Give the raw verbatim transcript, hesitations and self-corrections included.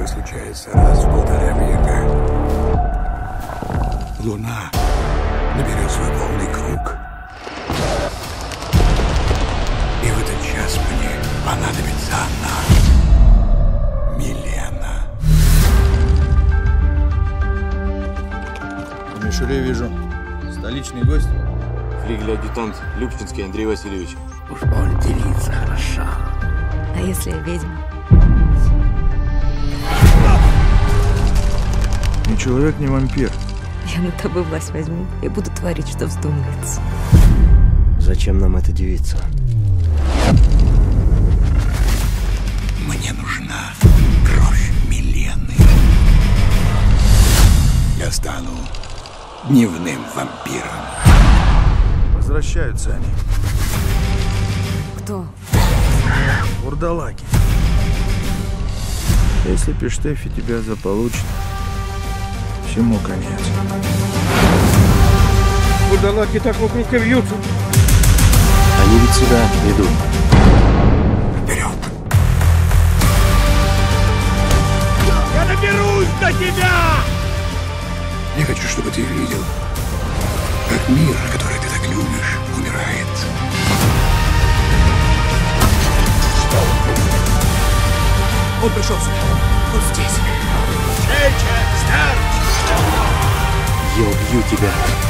случается раз в полтора века. Луна наберет свой полный круг. И в этот час мне понадобится она, Милена. В мишуре вижу. Столичный гость. Флигель-адъютант Любчинский Андрей Васильевич. Уж он девица хороша. А если я ведьма? Ни человек, ни вампир. Я над тобой власть возьму и буду творить, что вздумается. Зачем нам эта девица? Мне нужна кровь Милены. Я стану дневным вампиром. Возвращаются они. Кто? Вурдалаки. Если Пиштефи тебя заполучит, всему конец. Вурдалаки так вокруг и вьются. Они ведь сюда идут. Вперед! Я доберусь до тебя! Я хочу, чтобы ты видел, как мир, который ты так любишь, умирает. Он пришел сюда. Он здесь. Чеча, старт! Я убью тебя.